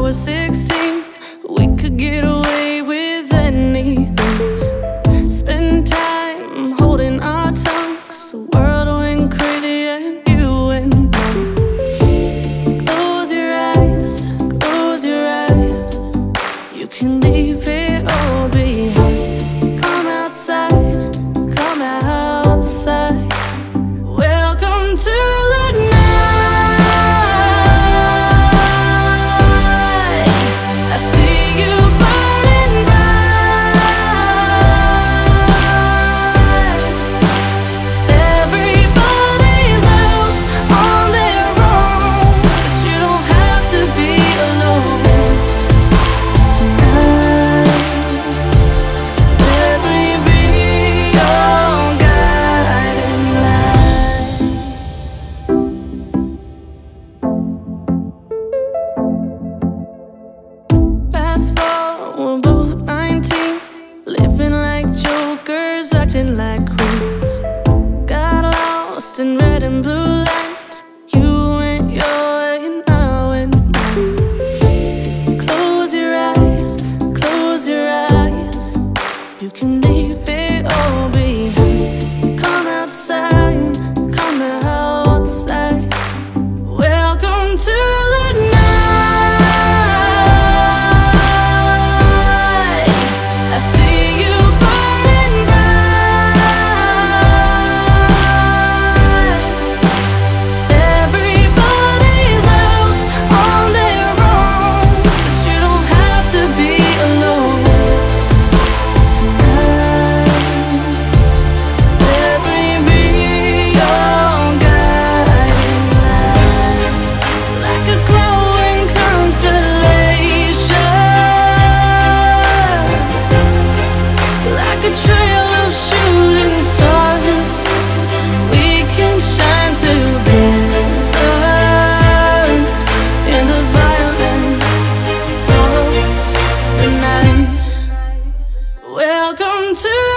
were 16, we could get away with anything. Spend time holding our tongues. The world went crazy and you went numb. Close your eyes, close your eyes. You can leave it all behind. Come outside, come outside. Welcome to the night. I see you burning bright. Everybody's out on their own, but you don't have to be alone tonight. Let me be your guiding light. Fast forward, we're both 19, living like jokers, acting like queens. Got lost in red and blue lights. You went your way and I went mine. Close your eyes, close your eyes. You can leave it all behind. Come outside, come outside. Welcome to the night. I see you burning bright. Everybody's out on their own, but you don't have to be alone tonight. Let me be your guiding light. Like a glowing constellation, like a trail of shooting stars, we can shine together in the violence of the night. Welcome to